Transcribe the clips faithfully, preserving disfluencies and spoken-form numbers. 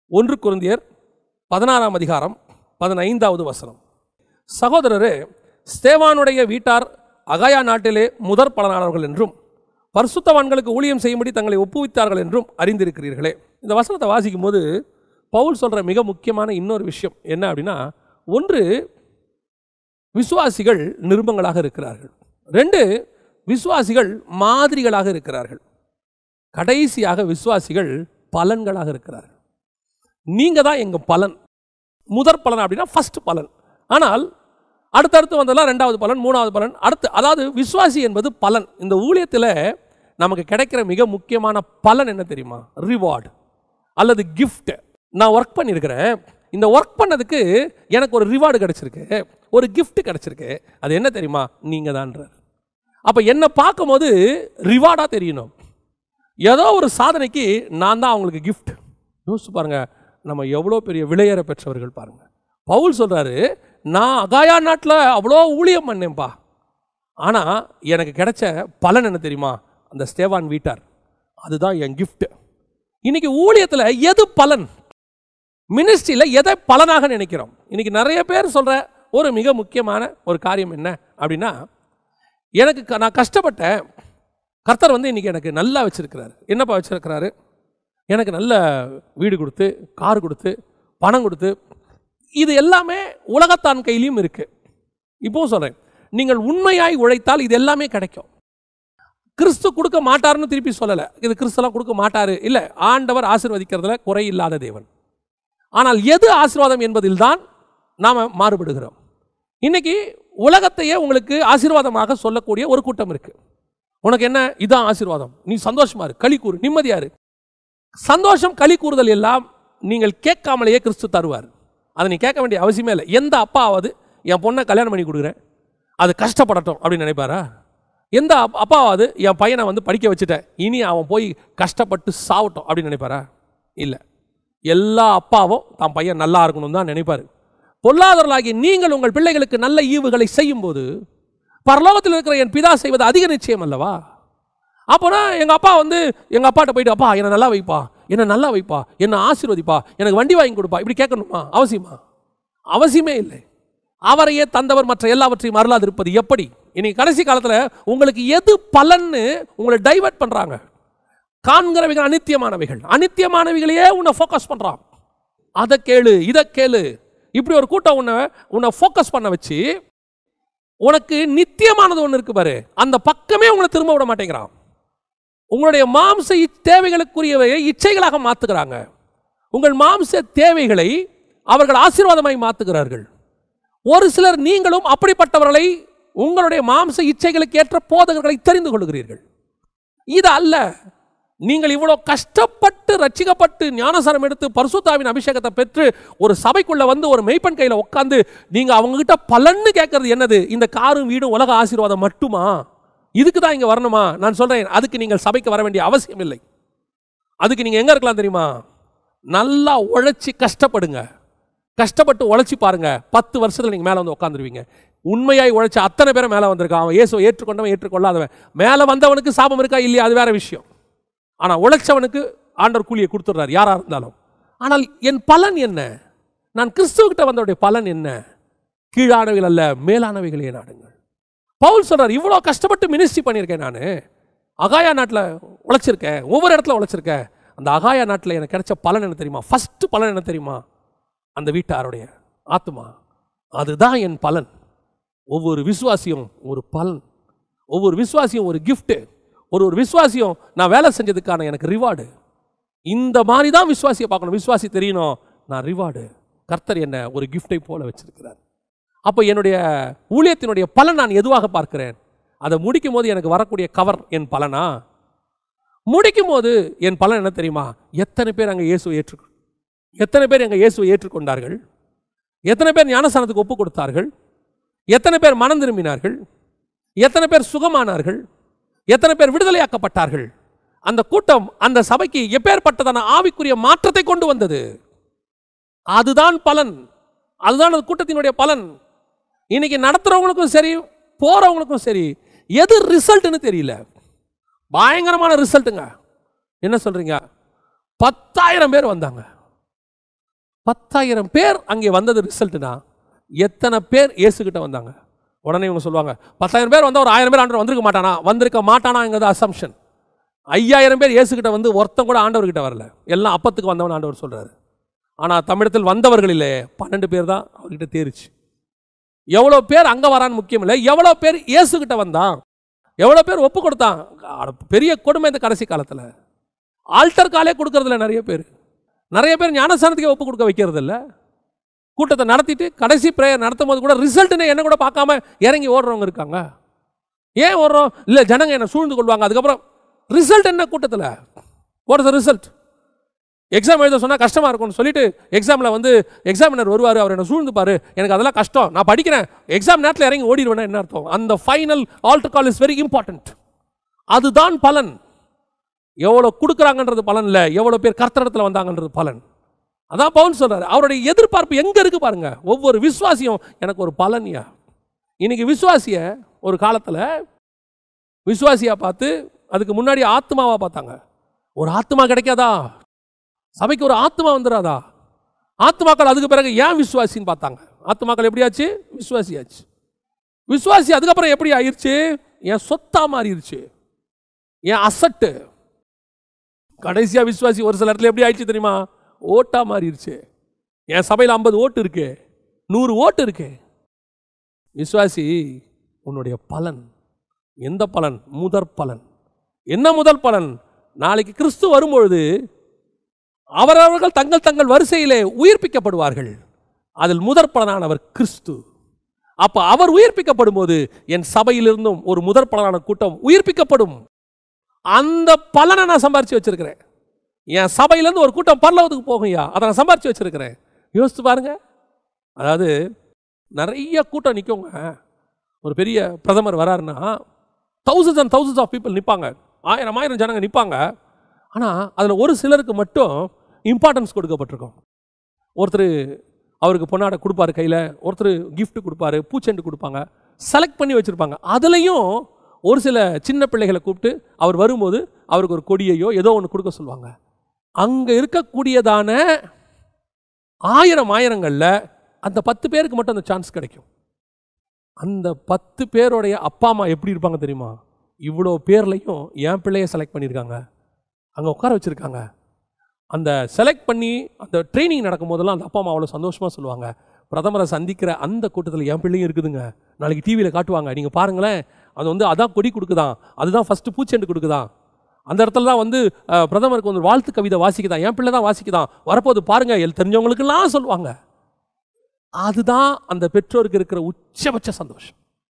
ஒன்று கொரிந்தியர் பதினாறாம் அதிகாரம் பதினைந்தாவது வசனம். சகோதரரே, ஸ்தேவானுடைய வீட்டார் அகாயா நாட்டிலே முதற் பலனானவர்கள் என்றும் பரிசுத்தவான்களுக்கு ஊழியம் செய்யும்படி தங்களை ஒப்புவித்தார்கள் என்றும் அறிந்திருக்கிறீர்களே. இந்த வசனத்தை வாசிக்கும் போது பவுல் சொல்கிற மிக முக்கியமான இன்னொரு விஷயம் என்ன அப்படின்னா, ஒன்று, விசுவாசிகள் நிருபங்களாக இருக்கிறார்கள். ரெண்டு, விசுவாசிகள் மாதிரிகளாக இருக்கிறார்கள். கடைசியாக விசுவாசிகள் பலன்களாக இருக்கிறார்கள். நீங்கள் தான் எங்கள் பலன். முதற் பலன் அப்படின்னா ஃபர்ஸ்ட் பலன். ஆனால் அடுத்தடுத்து வந்ததெல்லாம் ரெண்டாவது பலன், மூணாவது பலன், அடுத்து. அதாவது விசுவாசி என்பது பலன். இந்த ஊழியத்தில் நமக்கு கிடைக்கிற மிக முக்கியமான பலன் என்ன தெரியுமா? ரிவார்டு அல்லது கிஃப்ட். நான் ஒர்க் பண்ணியிருக்கிறேன், இந்த ஒர்க் பண்ணதுக்கு எனக்கு ஒரு ரிவார்டு கிடச்சிருக்கு, ஒரு கிஃப்ட் கிடச்சிருக்கு. அது என்ன தெரியுமா? நீங்கள் தான்றார். அப்போ என்னை பார்க்கும்போது ரிவார்டாக தெரியணும். ஏதோ ஒரு சாதனைக்கு நான் தான் அவங்களுக்கு கிஃப்ட். யோசிச்சு பாருங்கள், நம்ம எவ்வளோ பெரிய விலையேற பெற்றவர்கள் பாருங்கள். பவுல் சொல்கிறாரு, நான் அகாயா நாட்டில் அவ்வளோ ஊழியம் பண்ணேன்ப்பா, ஆனால் எனக்கு கிடைச்ச பலன் என்ன தெரியுமா? அந்த ஸ்தேவான் வீட்டார், அதுதான் என் கிஃப்ட். இன்னைக்கு ஊழியத்தில் எது பலன்? மினிஸ்ட்ரியில் எதை பலனாக நினைக்கிறோம்? இன்னைக்கு நிறைய பேர் சொல்கிற ஒரு மிக முக்கியமான ஒரு காரியம் என்ன அப்படின்னா, எனக்கு நான் கஷ்டப்பட்டேன், கர்த்தர் வந்து இன்றைக்கி எனக்கு நல்லா வச்சுருக்கிறாரு. என்னப்பா வச்சுருக்கிறாரு? எனக்கு நல்ல வீடு கொடுத்து, கார் கொடுத்து, பணம் கொடுத்து. இது எல்லாமே உலகத்தான் கையிலையும் இருக்குது. இப்போவும் சொல்கிறேன், நீங்கள் உண்மையாய் உழைத்தால் இது எல்லாமே கிடைக்கும். கிறிஸ்து கொடுக்க மாட்டாருன்னு திருப்பி சொல்லலை. இது கிறிஸ்துலாம் கொடுக்க மாட்டாரு இல்லை, ஆண்டவர் ஆசீர்வதிக்கிறதுல குறை இல்லாத தேவன். ஆனால் எது ஆசீர்வாதம் என்பதில் தான் நாம் மாறுபடுகிறோம். இன்னைக்கு உலகத்தையே உங்களுக்கு ஆசீர்வாதமாக சொல்லக்கூடிய ஒரு கூட்டம் இருக்கு. உனக்கு என்ன, இதான் ஆசீர்வாதம், நீ சந்தோஷமா இரு, களி கூறு, நிம்மதியா இரு. சந்தோஷம், களி கூறுதல் எல்லாம் நீங்கள் கேட்காமலேயே கிறிஸ்து தருவார். அதை நீ கேட்க வேண்டிய அவசியமே இல்லை. எந்த அப்பாவது என் பொண்ணை கல்யாணம் பண்ணி கொடுக்குறேன், அது கஷ்டப்படட்டும் அப்படின்னு நினைப்பாரா? எந்த அப்பாவது என் பையனை வந்து படிக்க வச்சுட்டேன், இனி அவன் போய் கஷ்டப்பட்டு சாவட்டும் அப்படின்னு நினைப்பாரா? இல்லை. எல்லா அப்பாவும் தான் பையன் நல்லா இருக்கணும் தான் நினைப்பாரு. பொல்லாதவர்களாகி நீங்கள் உங்கள் பிள்ளைகளுக்கு நல்ல ஈவுகளை செய்யும் போது பரலோகத்தில் இருக்கிற என் பிதா செய்வது அதிக நிச்சயம் அல்லவா? அப்போனா எங்கள் அப்பா வந்து எங்கள் அப்பாட்ட போயிட்டு, அப்பா என்னை நல்லா வைப்பா, என்னை நல்லா வைப்பா, என்னை ஆசீர்வதிப்பா, எனக்கு வண்டி வாங்கி கொடுப்பா, இப்படி கேட்கணுமா? அவசியமா? அவசியமே இல்லை. அவரையே தந்தவர் மற்ற எல்லாவற்றையும் அருளாது இருப்பது எப்படி? இன்னைக்கு கடைசி காலத்தில் உங்களுக்கு எது பலன்னு உங்களை டைவர்ட் பண்ணுறாங்க. காண்கிறவைகள் அனித்தியமானவைகள், அனித்தியமானவைகளையே உன்னை ஃபோக்கஸ் பண்ணுறான். அதை கேளு, இதை கேளு, இப்படி ஒரு கூட்டம் உன்னை உன்னை ஃபோக்கஸ் பண்ண வச்சு உனக்கு நித்தியமானது ஒன்று இருக்கு பாரு, அந்த பக்கமே உங்களை திரும்ப விட மாட்டேங்கிறான். உங்களுடைய மாம்ச தேவைகளுக்குரியவையை இச்சைகளாக மாற்றுகிறாங்க. உங்கள் மாம்ச தேவைகளை அவர்கள் ஆசீர்வாதமாய் மாற்றுகிறார்கள். ஒரு சிலர் நீங்களும் அப்படிப்பட்டவர்களை உங்களுடைய மாம்ச இச்சைகளுக்கு ஏற்ற போதகர்களை தெரிந்து கொள்கிறீர்கள். இது அல்ல. நீங்கள் இவ்வளோ கஷ்டப்பட்டு ரட்சிக்கப்பட்டு ஞானசாரம் எடுத்து பரிசுத்தாவின் அபிஷேகத்தை பெற்று ஒரு சபைக்குள்ள வந்து ஒரு மெய்ப்பன் கையில் உட்காந்து நீங்கள் அவங்ககிட்ட பலன்னு கேட்கறது என்னது? இந்த காரும் வீடும் உலக ஆசீர்வாதம் மட்டுமா? இதுக்கு தான் இங்கே வரணுமா? நான் சொல்கிறேன், அதுக்கு நீங்கள் சபைக்கு வர வேண்டிய அவசியம் இல்லை. அதுக்கு நீங்கள் எங்கே இருக்கலாம் தெரியுமா? நல்லா உழைச்சி கஷ்டப்படுங்க. கஷ்டப்பட்டு உழைச்சி பாருங்க, பத்து வருஷத்தில் நீங்கள் மேலே வந்து உட்காந்துருவீங்க. உண்மையாய் உழைச்ச அத்தனை பேரை மேலே வந்திருக்கான். அவன் இயேசுவை ஏற்றுக்கொண்டவன் ஏற்றுக்கொள்ளாதவன். மேலே வந்தவனுக்கு சாபம் இருக்கா இல்லையா, அது வேற விஷயம். ஆனால் உழைச்சவனுக்கு ஆண்டவர் கூலியை கொடுத்துட்றாரு, யாராக இருந்தாலும். ஆனால் என் பலன் என்ன? நான் கிறிஸ்துவகிட்ட வந்தவருடைய பலன் என்ன? கீழானவைகள் அல்ல, மேலானவைகளே நாடுங்கள். பவுல் சொல்றார், இவ்வளோ கஷ்டப்பட்டு மினிஸ்ட்ரி பண்ணியிருக்கேன், நான் அகாயா நாட்டில் உழைச்சிருக்கேன், ஒவ்வொரு இடத்துல உழைச்சிருக்கேன். அந்த அகாயா நாட்டில் எனக்கு கிடைச்ச பலன் என்ன தெரியுமா? ஃபர்ஸ்ட் பலன் என்ன தெரியுமா? அந்த வீட்டாருடைய ஆத்மா. அதுதான் என் பலன். ஒவ்வொரு விசுவாசியும் ஒரு பலன், ஒவ்வொரு விசுவாசியும் ஒரு கிஃப்ட், ஒரு ஒரு விசுவாசியும் நான் வேலை செஞ்சதுக்கான எனக்கு ரிவார்டு. இந்த மாதிரி தான் விசுவாசியை பார்க்கணும். விசுவாசி தெரியணும், நான் ரிவார்டு, கர்த்தர் என்ன ஒரு கிஃப்டை போல வச்சிருக்கிறார். அப்போ என்னுடைய ஊழியத்தினுடைய பலன் நான் எதுவாக பார்க்கிறேன்? அதை முடிக்கும் போது எனக்கு வரக்கூடிய கவர் என் பலனா? முடிக்கும் போது என் பலன் என்ன தெரியுமா? எத்தனை பேர் அங்கே இயேசுவை ஏற்று எத்தனை பேர் அங்கே இயேசுவை ஏற்றுக்கொண்டார்கள்? எத்தனை பேர் ஞானஸ்நானத்துக்கு ஒப்பு கொடுத்தார்கள்? எத்தனை பேர் மனம் திரும்பினார்கள்? எத்தனை பேர் சுகமானார்கள்? எத்தனை பேர் விடுதலையாக்கப்பட்டார்கள்? அந்த கூட்டம் அந்த சபைக்கு எப்பேற்பட்டதான ஆவிக்குரிய மாற்றத்தை கொண்டு வந்தது. அதுதான் பலன், அதுதான் அந்த கூட்டத்தினுடைய பலன். இன்னைக்கு நடத்துறவங்களுக்கும் சரி, போறவங்களுக்கும் சரி, எது ரிசல்ட்னு தெரியல. பயங்கரமான ரிசல்ட்டுங்க. என்ன சொல்றீங்க? பத்தாயிரம் பேர் வந்தாங்க. பத்தாயிரம் பேர் அங்கே வந்தது ரிசல்ட்னா எத்தனை பேர் இயேசுகிட்ட வந்தாங்க? உடனே இவங்க சொல்லுவாங்க, பத்தாயிரம் பேர் வந்தால் ஒரு ஆயிரம் பேர் ஆண்டவர் வந்திருக்க மாட்டானா? வந்திருக்க மாட்டானாங்கிறது அசம்ஷன். ஐயாயிரம் பேர் இயேசுகிட்ட வந்து ஒருத்தம் கூட ஆண்டவர்கிட்ட வரல, எல்லாம் அப்பத்துக்கு வந்தவன் ஆண்டவர் சொல்றாரு. ஆனால் தமிழத்தில் வந்தவர்களிலே பன்னெண்டு பேர் தான் அவர்கிட்ட தேறிச்சு. எவ்வளோ பேர் அங்கே வரான்னு முக்கியம் இல்லை, எவ்வளோ பேர் இயேசுகிட்ட வந்தான், எவ்வளோ பேர் ஒப்பு கொடுத்தான். பெரிய கொடுமை இந்த கடைசி காலத்தில். ஆல்டர் காலே கொடுக்கறதில்ல நிறைய பேர். நிறைய பேர் ஞானஸ்தானத்துக்கே ஒப்பு கொடுக்க வைக்கிறது இல்லை. கூட்டத்தை நடத்திட்டு கடைசி பிரேயர் நடத்தும் போது கூட ரிசல்ட்னு என்ன கூட பார்க்காம இறங்கி ஓடுறவங்க இருக்காங்க. ஏன் ஓடுறோம்? இல்லை, ஜனங்க என்ன சூழ்ந்து கொள்வாங்க. அதுக்கப்புறம் ரிசல்ட் என்ன கூட்டத்தில்? What is the result? Exam எழுத சொன்னால் கஷ்டமாக இருக்கும்னு சொல்லிட்டு எக்ஸாமில் வந்து எக்ஸாமினர் வருவார், அவர் என்ன சூழ்ந்துப்பார், எனக்கு அதெல்லாம் கஷ்டம், நான் படிக்கிறேன், எக்ஸாம் நேரத்தில் இறங்கி ஓடிடுவேன்னா என்ன அர்த்தம்? அந்த final altar call is very important. அதுதான் பலன். எவ்வளோ கொடுக்குறாங்கன்றது பலன் இல்லை, எவ்வளோ பேர் கர்த்தரிடத்தில் வந்தாங்கன்றது பலன். அதான் பவுல் சொல்றாரு. அவருடைய எதிர்பார்ப்பு எங்கே இருக்கு பாருங்க. ஒவ்வொரு விசுவாசியும் எனக்கு ஒரு பலன்யா. இன்னைக்கு விசுவாசிய ஒரு காலத்தில் விசுவாசியா பார்த்து அதுக்கு முன்னாடி ஆத்மாவா பார்த்தாங்க. ஒரு ஆத்மா கிடைக்காதா, சபைக்கு ஒரு ஆத்மா வந்துடாதா? ஆத்மாக்கள் அதுக்கு பிறகு ஏன் விசுவாசின்னு பார்த்தாங்க. ஆத்மாக்கள் எப்படியாச்சு? விசுவாசியாச்சு. விசுவாசி அதுக்கப்புறம் எப்படி ஆயிடுச்சு? என் சொத்தா மாறிடுச்சு, என் அசட்டு. கடைசியா விசுவாசி ஒரு சில இடத்துல எப்படி ஆயிடுச்சு தெரியுமா? ஓட்டா மாறிடுச்சு. என் சபையில் ஐம்பது ஓட்டு இருக்கு, நூறு ஓட்டு இருக்கு. விசுவாசி உன்னுடைய பலன் எந்த பலன்? முதற் பலன். என்ன முதல் பலன்? நாளைக்கு கிறிஸ்து வரும்பொழுது அவரவர்கள் தங்கள் தங்கள் வரிசையிலே உயிர்ப்பிக்கப்படுவார்கள். அதில் முதற் பலனானவர் கிறிஸ்து. அப்ப அவர் உயிர்ப்பிக்கப்படும் போது என் சபையிலிருந்தும் ஒரு முதற் பலனான கூட்டம் உயிர்ப்பிக்கப்படும். அந்த பலனை நான் சம்பாரிச்சு வச்சிருக்கிறேன். என் சபையிலேருந்து ஒரு கூட்டம் பரலோகத்துக்கு போகும்யா, அதை நான் சம்பாரிச்சு வச்சிருக்கிறேன். யோசித்து பாருங்க. அதாவது நிறைய கூட்டம் நிற்குங்க. ஒரு பெரிய பிரதமர் வராருன்னா thousands and thousands of people நிற்பாங்க, ஆயிரம் ஆயிரம் ஜனங்க நிற்பாங்க. ஆனால் அதில் ஒரு சிலருக்கு மட்டும் இம்பார்ட்டன்ஸ் கொடுக்கப்பட்டிருக்கும். ஒருத்தர் அவருக்கு பொன்னாடை கொடுப்பாரு கையில், ஒருத்தர் கிஃப்ட் கொடுப்பாரு, பூச்செண்டு கொடுப்பாங்க, செலக்ட் பண்ணி வச்சுருப்பாங்க. அதுலேயும் ஒரு சில சின்ன பிள்ளைகளை கூப்பிட்டு அவர் வரும்போது அவருக்கு ஒரு கொடியையோ ஏதோ ஒன்று கொடுக்க சொல்லுவாங்க. அங்கே இருக்கக்கூடியதான ஆயிரம் ஆயிரங்களில் அந்த பத்து பேருக்கு மட்டும் அந்த சான்ஸ் கிடைக்கும். அந்த பத்து பேருடைய அப்பா அம்மா எப்படி இருப்பாங்க தெரியுமா? இவ்வளோ பேர்லையும் என் பிள்ளையை செலக்ட் பண்ணியிருக்காங்க, அங்கே உட்கார வச்சுருக்காங்க. அந்த செலக்ட் பண்ணி அந்த ட்ரைனிங் நடக்கும் போதெல்லாம் அந்த அப்பா அம்மா அவ்வளோ சந்தோஷமாக சொல்லுவாங்க, பிரதமரை சந்திக்கிற அந்த கூட்டத்தில் என் பிள்ளையும் இருக்குதுங்க, நாளைக்கு டிவியில் காட்டுவாங்க, நீங்கள் பாருங்களேன், அது வந்து அதான் கொடி கொடுக்குதான், அதுதான் ஃபஸ்ட்டு பூச்செண்டு கொடுக்குதான், அந்த இடத்துல தான் வந்து பிரதமருக்கு வந்து வாழ்த்து கவிதை வாசிக்குதான், என் பிள்ளை தான் வாசிக்குதான், வரப்போது பாருங்க, எல் தெரிஞ்சவங்களுக்கெல்லாம் சொல்லுவாங்க. அதுதான் அந்த பெற்றோருக்கு இருக்கிற உச்சபட்ச சந்தோஷம்.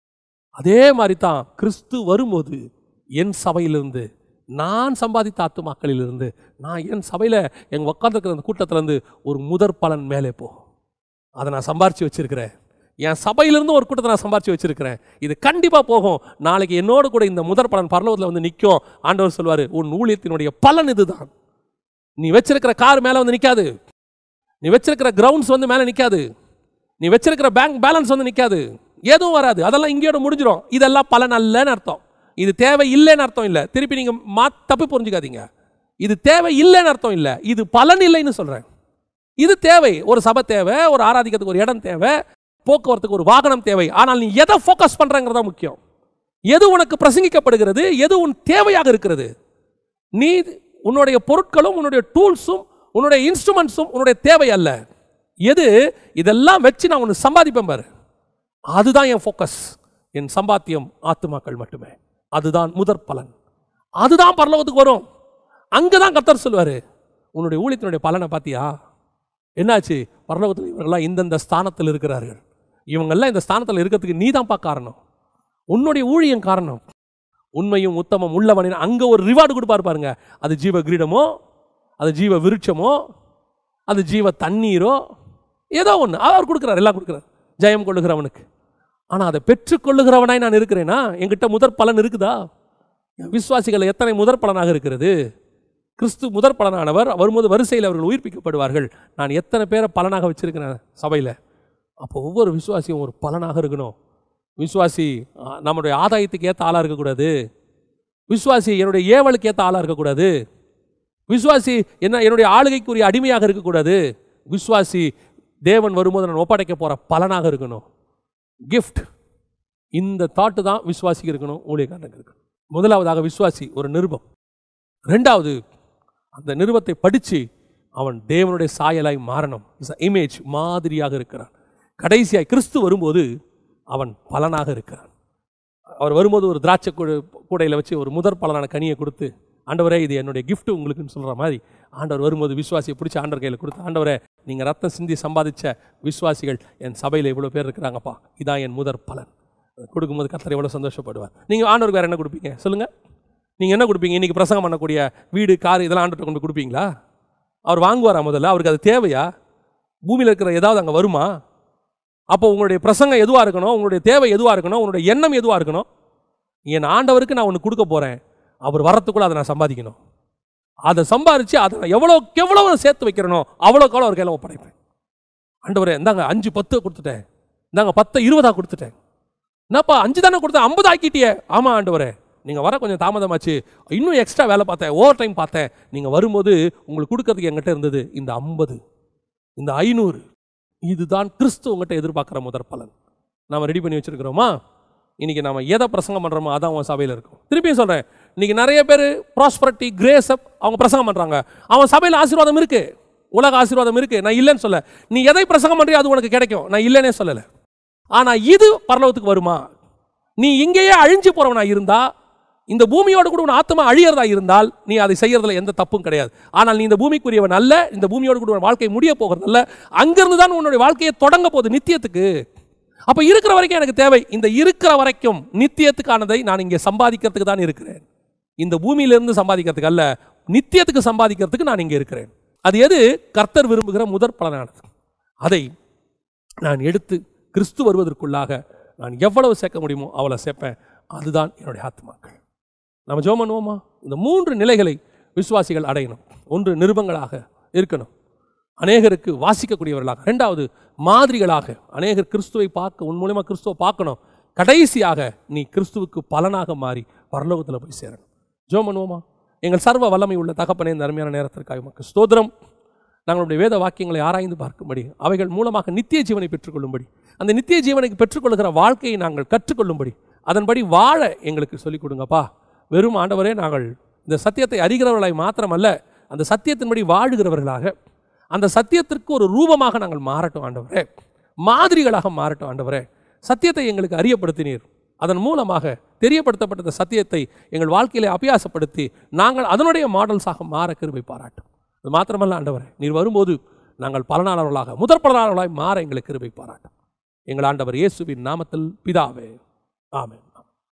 அதே மாதிரி தான் கிறிஸ்து வரும்போது என் சபையிலிருந்து, நான் சம்பாதித்த ஆத்துமாக்களிலிருந்து, நான் என் சபையில் எங்கள் உட்காந்துருக்கிற அந்த கூட்டத்திலேருந்து ஒரு முதற் பலன் மேலே போகும். அதை நான் சம்பாரித்து வச்சிருக்கிறேன். என் சபையிலிருந்து ஒரு கூட்டத்தை நான் சம்பாரித்து வச்சிருக்கிறேன். இது கண்டிப்பாக போகும். நாளைக்கு என்னோடு கூட இந்த முதற் பலன் பரலோகத்தில் வந்து நிற்கும். ஆண்டவர் சொல்வார், உன் ஊழியத்தினுடைய பலன் இதுதான். நீ வச்சிருக்கிற கார் மேலே வந்து நிற்காது, நீ வச்சிருக்கிற கிரவுண்ட்ஸ் வந்து மேலே நிற்காது, நீ வச்சிருக்கிற பேங்க் பேலன்ஸ் வந்து நிற்காது, எதுவும் வராது. அதெல்லாம் இங்கேயோட முடிஞ்சிடும். இதெல்லாம் பலன் அல்லன்னு அர்த்தம். இது தேவை இல்லைன்னு அர்த்தம் இல்லை. திருப்பி நீங்கள் மா தப்பு புரிஞ்சுக்காதீங்க. இது தேவை இல்லைன்னு அர்த்தம் இல்லை, இது பலன் இல்லைன்னு சொல்கிறேன். இது தேவை. ஒரு சபை தேவை, ஒரு ஆராதிக்கிறதுக்கு ஒரு இடம் தேவை, போக்குவரத்துக்கு ஒரு வாகனம் தேவை. ஆனால் நீ எதை ஃபோக்கஸ் பண்ணுறங்கிறதா முக்கியம். எது உனக்கு பிரசங்கிக்கப்படுகிறது, எது உன் தேவையாக இருக்கிறது. நீ உன்னுடைய பொருட்களும் உன்னுடைய டூல்ஸும் உன்னுடைய இன்ஸ்ட்ருமெண்ட்ஸும் உன்னுடைய தேவை அல்ல. எது இதெல்லாம் வச்சு நான் ஒன்று சம்பாதிப்பேன் பாரு, அதுதான் என் ஃபோக்கஸ். என் சம்பாத்தியம் ஆத்துமாக்கள் மட்டுமே. அதுதான் முதற் பலன். அதுதான் பரலோகத்துக்கு வரும். அங்கதான் கர்த்தர் சொல்வாரு, உன்னுடைய ஊழியத்தினுடைய பலனை பார்த்தியா? என்னாச்சு? பரலோகத்தில் இவங்கெல்லாம் இந்தந்த ஸ்தானத்தில் இருக்கிறார்கள், இவங்கெல்லாம் இந்த ஸ்தானத்தில் இருக்கிறதுக்கு நீ தான்ப்பா காரணம், உன்னுடைய ஊழியம் காரணம். உண்மையும் உத்தமம் உள்ளவனின் அங்கே ஒரு ரிவார்டு கொடுப்பாரு பாருங்க. அது ஜீவ கிரீடமோ, அது ஜீவ விருட்சமோ, அது ஜீவ தண்ணீரோ, ஏதோ ஒன்று அவர் கொடுக்குறார், எல்லாம் கொடுக்குறார் ஜெயம் கொள்ளுகிறவனுக்கு. ஆனால் அதை பெற்றுக்கொள்ளுகிறவனாய் நான் இருக்கிறேன்னா என்கிட்ட முதற் பலன் இருக்குதா? விசுவாசிகள் எத்தனை முதற் பலனாக இருக்கிறது? கிறிஸ்து முதற் பலனானவர், வரும்போது வரிசையில் அவர்கள் உயிர்ப்பிக்கப்படுவார்கள். நான் எத்தனை பேரை பலனாக வச்சிருக்கிறேன் சபையில்? அப்போ ஒவ்வொரு விசுவாசியும் ஒரு பலனாக இருக்கணும். விசுவாசி நம்முடைய ஆதாயத்துக்கு ஏற்ற ஆளாக இருக்கக்கூடாது. விசுவாசி என்னுடைய ஏவலுக்கு ஏற்ற ஆளாக இருக்கக்கூடாது. விசுவாசி என்ன என்னுடைய ஆளுகைக்குரிய அடிமையாக இருக்கக்கூடாது. விசுவாசி தேவன் வரும்போது நான் ஒப்படைக்க போகிற பலனாக இருக்கணும், கிஃப்ட். இந்த தாட்டு தான் விசுவாசிக்கு இருக்கணும், ஊழியக்காரனுக்கு இருக்கணும். முதலாவதாக விசுவாசி ஒரு நிருபம். ரெண்டாவது, அந்த நிருபத்தை படித்து அவன் தேவனுடைய சாயலாய் மாறணும். இஸ் இமேஜ், மாதிரியாக இருக்கிறான். கடைசியாய் கிறிஸ்து வரும்போது அவன் பலனாக இருக்கிறான். அவர் வரும்போது ஒரு திராட்சை கூடையில் வச்சு ஒரு முதற் பலனான கனியை கொடுத்து, ஆண்டவரே இது என்னுடைய கிஃப்ட் உங்களுக்குன்னு சொல்கிற மாதிரி ஆண்டவர் வரும்போது விசுவாசியை பிடிச்சி ஆண்டவர் கையில் கொடுத்து, ஆண்டவரே நீங்கள் ரத்தம் சிந்தி சம்பாதிச்ச விசுவாசிகள் என் சபையில் இவ்வளோ பேர் இருக்கிறாங்கப்பா, இதான் என் முதற் பலன். கொடுக்கும்போது கர்த்தர் எவ்வளோ சந்தோஷப்படுவார். நீங்கள் ஆண்டவருக்கு வேறு என்ன கொடுப்பீங்க சொல்லுங்கள்? நீங்கள் என்ன கொடுப்பீங்க? இன்றைக்கி பிரசங்கம் பண்ணக்கூடிய வீடு, கார் இதெல்லாம் ஆண்டவர்கிட்ட கொண்டு கொடுப்பீங்களா? அவர் வாங்குவாரா? முதல்ல அவருக்கு அது தேவையா? பூமியில் இருக்கிற ஏதாவது அங்கே வருமா? அப்போ உங்களுடைய பிரசங்கம் எதுவாக இருக்கணும், உங்களுடைய தேவை எதுவாக இருக்கணும், உங்களுடைய எண்ணம் எதுவாக இருக்கணும்? என் ஆண்டவருக்கு நான் ஒன்று கொடுக்க போகிறேன், அவர் வரத்துக்குள்ளே அதை நான் சம்பாதிக்கணும். அதை சம்பாதிச்சு அதை நான் எவ்வளோக்கு எவ்வளோ சேர்த்து வைக்கிறனோ அவ்வளோக்காலும் அவர் கையில் ஒப்படைப்பேன். ஆண்டவரே இந்தாங்க அஞ்சு பத்து கொடுத்துட்டேன், இந்தாங்க பத்தை இருபதாக கொடுத்துட்டேன். என்னப்பா அஞ்சு தானே கொடுத்தேன், ஐம்பது ஆக்கிட்டியே. ஆமாம் ஆண்டவரே, நீங்கள் வர கொஞ்சம் தாமதமாச்சு, இன்னும் எக்ஸ்ட்ரா வேலை பார்த்தேன், ஓவர் டைம் பார்த்தேன். நீங்கள் வரும்போது உங்களுக்கு கொடுக்கறதுக்கு எங்கிட்ட இருந்தது இந்த ஐம்பது, இந்த ஐநூறு. இதுதான் கிறிஸ்து உங்கள்கிட்ட எதிர்பார்க்குற முதற் பலன். நாம் ரெடி பண்ணி வச்சுருக்கிறோமா? இன்றைக்கி நம்ம எதை பிரசங்கம் பண்ணுறோமோ அதான் அவன் சபையில் இருக்கும். திருப்பியும் சொல்கிறேன், இன்றைக்கி நிறைய பேர் ப்ராஸ்பரிட்டி, கிரேஸ் அப் அவங்க பிரசங்கம் பண்ணுறாங்க. அவன் சபையில் ஆசீர்வாதம் இருக்குது, உலக ஆசீர்வாதம் இருக்குது, நான் இல்லைன்னு சொல்ல. நீ எதை பிரசங்கம் பண்ணுறியோ அது உனக்கு கிடைக்கும், நான் இல்லைன்னே சொல்லலை. ஆனால் இது பரலோகத்துக்கு வருமா? நீ இங்கேயே அழிஞ்சு போகிறவனா இருந்தால், இந்த பூமியோடு கூட உன் ஆத்மா அழியறதா இருந்தால் நீ அதை செய்யறதுல எந்த தப்பும் கிடையாது. ஆனால் நீ இந்த பூமிக்குரியவன் அல்ல, இந்த பூமியோடு கூட வாழ்க்கை முடிய போகிறது அல்ல. அங்கிருந்து தான் உன்னுடைய வாழ்க்கையை தொடங்க போகுது நித்தியத்துக்கு. அப்போ இருக்கிற வரைக்கும் எனக்கு தேவை, இந்த இருக்கிற வரைக்கும் நித்தியத்துக்கானதை நான் இங்கே சம்பாதிக்கிறதுக்கு தான் இருக்கிறேன். இந்த பூமியிலிருந்து சம்பாதிக்கிறதுக்கு அல்ல, நித்தியத்துக்கு சம்பாதிக்கிறதுக்கு நான் இங்கே இருக்கிறேன். அது எது? கர்த்தர் விரும்புகிற முதற் பலனானது. அதை நான் எடுத்து கிறிஸ்து வருவதற்குள்ளாக நான் எவ்வளவு சேர்க்க முடியுமோ அவ்வளோ சேர்ப்பேன். அதுதான் என்னுடைய ஆத்மாக்கள். நம்ம ஜெபம் பண்ணுவோமா? இந்த மூன்று நிலைகளை விசுவாசிகள் அடையணும். ஒன்று, நிருபங்களாக இருக்கணும், அநேகருக்கு வாசிக்கக்கூடியவர்களாக. ரெண்டாவது, மாதிரிகளாக, அநேகர் கிறிஸ்துவை பார்க்க, உன் மூலமாக கிறிஸ்துவை பார்க்கணும். கடைசியாக நீ கிறிஸ்துவுக்கு பலனாக மாறி பரலோகத்தில் போய் சேரணும். ஜெபம் பண்ணுவோமா? எங்கள் சர்வ வல்லமை உள்ள தகப்பனே, இந்த அருமையான நேரத்திற்காக உமக்கு ஸ்தோத்திரம். நாங்களுடைய வேத வாக்கியங்களை ஆராய்ந்து பார்க்கும்படி, அவைகள் மூலமாக நித்திய ஜீவனை பெற்றுக்கொள்ளும்படி, அந்த நித்திய ஜீவனை பெற்றுக்கொள்கிற வாழ்க்கையை நாங்கள் கற்றுக்கொள்ளும்படி, அதன்படி வாழ எங்களுக்கு சொல்லிக் கொடுங்கப்பா. வெறும் ஆண்டவரே, நாங்கள் இந்த சத்தியத்தை அறிகிறவர்களாய் மாத்திரமல்ல, அந்த சத்தியத்தின்படி வாழுகிறவர்களாக, அந்த சத்தியத்திற்கு ஒரு ரூபமாக நாங்கள் மாறட்டும் ஆண்டவரே, மாதிரிகளாக மாறட்டும் ஆண்டவரே. சத்தியத்தை எங்களுக்கு அறியப்படுத்தினீர், அதன் மூலமாக தெரியப்படுத்தப்பட்ட சத்தியத்தை எங்கள் வாழ்க்கையிலே அபியாசப்படுத்தி நாங்கள் அதனுடைய மாடல்ஸாக மாற கிருபை பாராட்டும். அது மாத்திரமல்ல ஆண்டவரே, நீர் வரும்போது நாங்கள் பலனாளர்களாக, முதற் பலனாளர்களாய் மாற எங்களுக்கு கிருபை பாராட்டும். எங்கள் ஆண்டவர் இயேசுவின் நாமத்தில் பிதாவே, ஆமென்.